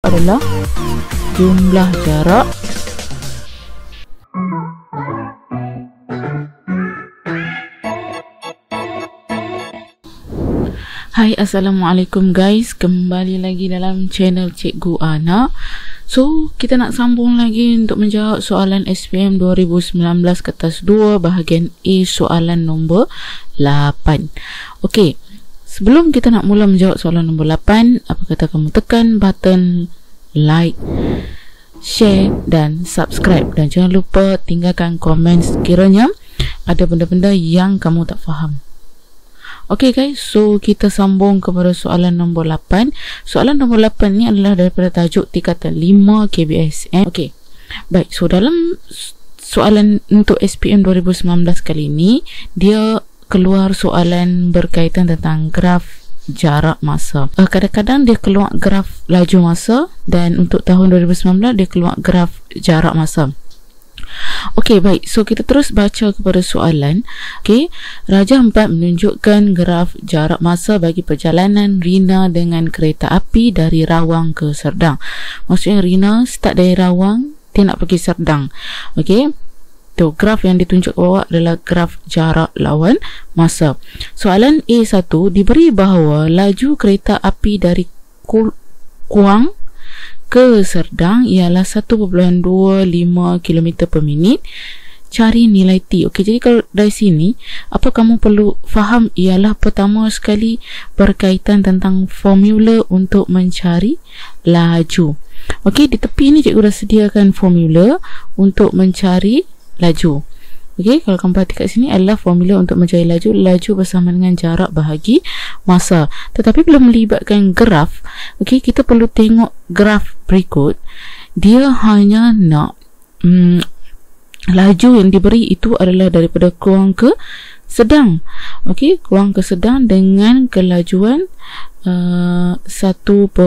adalah jumlah jarak Hai, Assalamualaikum guys, kembali lagi dalam channel Cikgu Ana. So, kita nak sambung lagi untuk menjawab soalan SPM 2019 kertas 2 bahagian A soalan nombor 8. Okey, sebelum kita nak mula menjawab soalan nombor 8, apa kata kamu tekan button like, share dan subscribe, dan jangan lupa tinggalkan komen sekiranya ada benda-benda yang kamu tak faham. Okey guys, so kita sambung kepada soalan nombor 8. Soalan nombor 8 ni adalah daripada tajuk tingkatan 5 KBSM. Okey, baik, so dalam soalan untuk SPM 2019 kali ini, dia keluar soalan berkaitan tentang graf jarak masa. Kadang-kadang dia keluar graf laju masa, dan untuk tahun 2019 dia keluar graf jarak masa. Okey, baik, so kita terus baca kepada soalan. Okey, Raja 4 menunjukkan graf jarak masa bagi perjalanan Rina dengan kereta api dari Rawang ke Serdang. Maksudnya Rina start dari Rawang, dia nak pergi Serdang. Okey, tu graf yang ditunjuk ke bawah adalah graf jarak lawan masa. Soalan A1 diberi bahawa laju kereta api dari Kuang ke Serdang ialah 1.25 km per minit. Cari nilai T. Okey, jadi kalau dari sini, apa kamu perlu faham ialah pertama sekali berkaitan tentang formula untuk mencari laju. Okey, di tepi ni cikgu dah sediakan formula untuk mencari laju. Okey, kalau kamu perhati kat sini adalah formula untuk mencari laju. Laju bersama dengan jarak bahagi masa. Tetapi bila melibatkan graf, okey, kita perlu tengok graf berikut. Dia hanya nak laju yang diberi itu adalah daripada Kuang ke Serdang. Okey, Kuang ke Serdang dengan kelajuan 1.25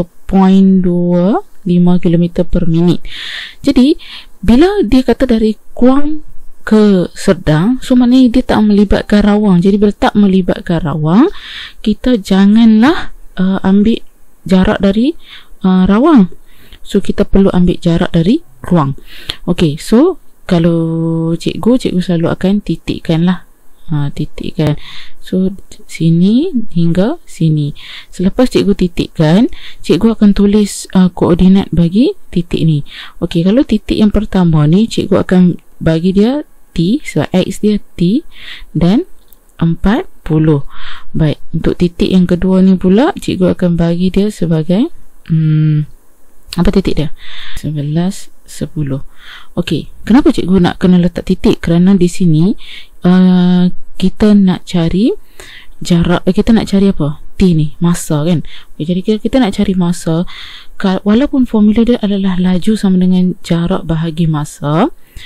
km per minit. Jadi, bila dia kata dari Kuang ke Serdang, so maknanya dia tak melibatkan Rawang. Jadi bila tak melibatkan Rawang, kita janganlah ambil jarak dari Rawang. So kita perlu ambil jarak dari Kuang. Okey, so kalau cikgu selalu akan titikkan lah. Titikkan. So sini hingga sini. Selepas cikgu titikkan, cikgu akan tulis koordinat bagi titik ni. Okey, kalau titik yang pertama ni, cikgu akan bagi dia T, sebab X dia T dan 40. Baik, untuk titik yang kedua ni pula, cikgu akan bagi dia sebagai apa titik dia? 11, 10. Okey, kenapa cikgu nak kena letak titik? Kerana di sini kita nak cari jarak, kita nak cari apa? T ni, masa kan? Okay, jadi kita nak cari masa. Walaupun formula dia adalah laju sama dengan jarak bahagi masa,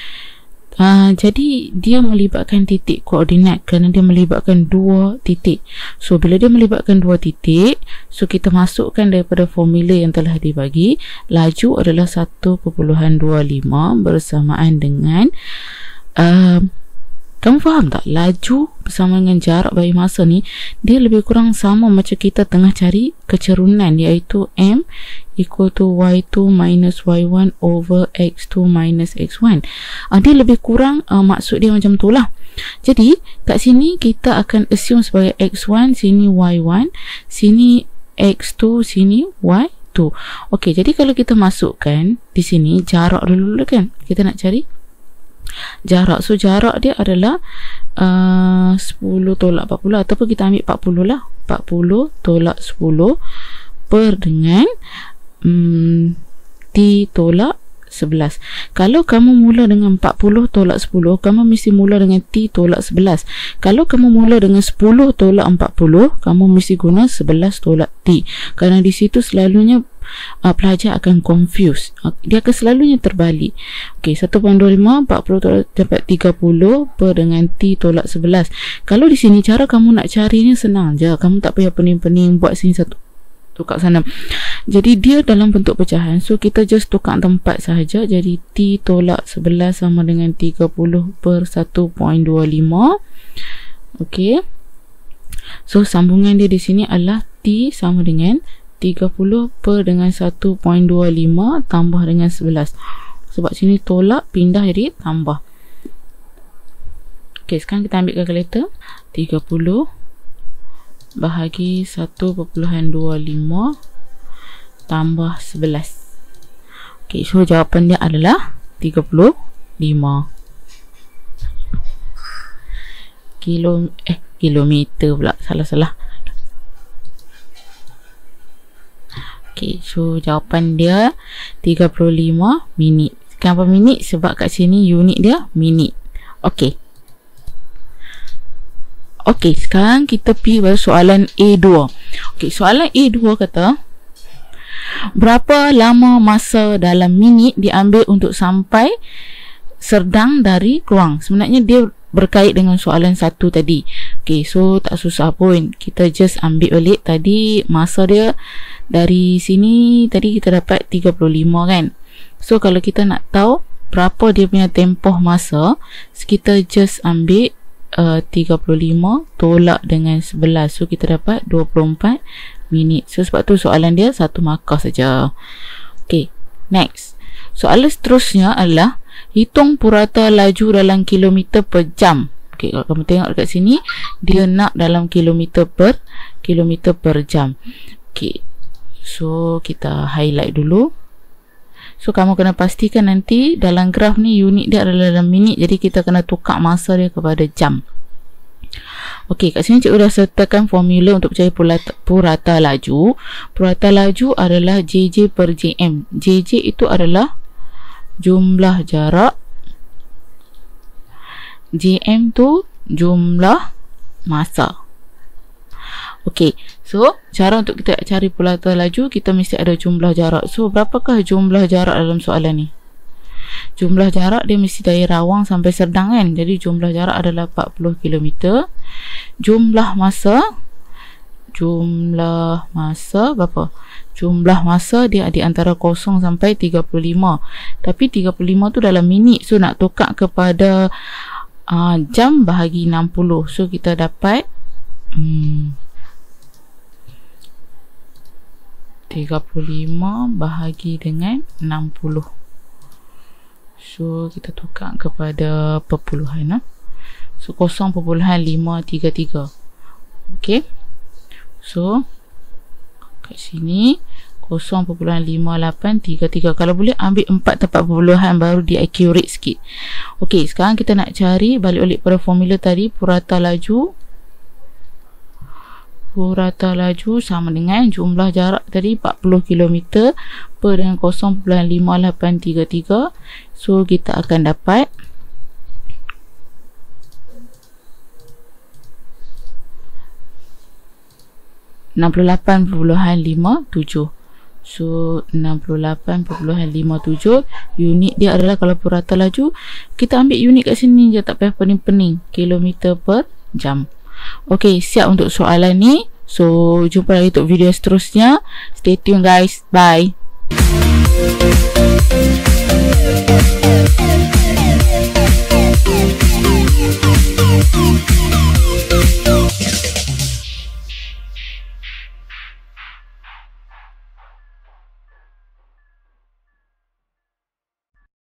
jadi dia melibatkan titik koordinat kerana dia melibatkan dua titik. So bila dia melibatkan dua titik, so kita masukkan daripada formula yang telah dibagi. Laju adalah 1.25 bersamaan dengan kamu faham tak? Laju bersama dengan jarak bagi masa ni, dia lebih kurang sama macam kita tengah cari kecerunan, iaitu M equal to Y2 minus Y1 over X2 minus X1. Dia lebih kurang maksud dia macam tu lah. Jadi kat sini kita akan assume sebagai X1, sini Y1, sini X2, sini Y2. Okey, jadi kalau kita masukkan di sini jarak dulu kan, kita nak cari jarak. So jarak dia adalah 10 tolak 40, ataupun kita ambil 40 lah. 40 tolak 10 per dengan T tolak 11. Kalau kamu mula dengan 40 tolak 10, kamu mesti mula dengan T tolak 11. Kalau kamu mula dengan 10 tolak 40, kamu mesti guna 11 tolak T. Kerana di situ selalunya pelajar akan confuse. Dia akan selalunya terbalik. Okey, 1.25 40 tolak dapat 30 per dengan T tolak 11. Kalau di sini cara kamu nak cari ni senang je. Kamu tak payah pening-pening buat sini satu, tukar sana. Jadi dia dalam bentuk pecahan, so kita just tukar tempat sahaja. Jadi T tolak 11 sama dengan 30 per 1.25. Okey, so sambungan dia di sini adalah T sama dengan 30 per dengan 1.25 tambah dengan 11. Sebab sini tolak, pindah jadi tambah. Ok, sekarang kita ambil kalkulator. 30 bahagi 1.25 tambah 11. Ok, so jawapan dia adalah 35 kilometer pula, salah. Ok, so jawapan dia 35 minit. Kenapa minit? Sebab kat sini unit dia minit. Ok, sekarang kita pergi pada soalan A2. Ok, soalan A2 kata, berapa lama masa dalam minit diambil untuk sampai Serdang dari Keluang? Sebenarnya dia berkait dengan soalan 1 tadi. Ok, so tak susah pun. Kita just ambil balik tadi masa dia. Dari sini tadi kita dapat 35 kan. So kalau kita nak tahu berapa dia punya tempoh masa, kita just ambil 35 tolak dengan 11. So kita dapat 24 minit. So sebab tu soalan dia 1 markah saja. Ok, next. Soalan seterusnya adalah hitung purata laju dalam kilometer per jam. Ok, kalau kamu tengok dekat sini, dia nak dalam kilometer per jam. Ok, so kita highlight dulu. So kamu kena pastikan nanti dalam graf ni unit dia adalah dalam minit, jadi kita kena tukar masa dia kepada jam. Ok, kat sini cikgu dah sertakan formula untuk mencari purata laju. Purata laju adalah JJ per JM. JJ itu adalah jumlah jarak, JM tu jumlah masa. Ok, so cara untuk kita cari purata laju, kita mesti ada jumlah jarak. So berapakah jumlah jarak dalam soalan ni? Jumlah jarak dia mesti dari Rawang sampai Serdang kan. Jadi jumlah jarak adalah 40 km. Jumlah masa berapa? Jumlah masa dia di antara 0 sampai 35. Tapi 35 tu dalam minit. So nak tukar kepada jam bahagi 60. So kita dapat 35 bahagi dengan 60. So kita tukar kepada perpuluhan. So 0.533. Ok, so kat sini 0.5833. Kalau boleh ambil 4 tempat perpuluhan baru dia accurate sikit. Ok, sekarang kita nak cari balik pada formula tadi. Purata laju sama dengan jumlah jarak tadi 40 km per dengan 0.5833. So kita akan dapat 68.57. So 68.57 unit dia adalah, kalau purata laju kita ambil unit kat sini je, tak payah pening-pening, kilometer per jam. Ok, siap untuk soalan ni. So jumpa lagi untuk video seterusnya. Stay tune guys. Bye.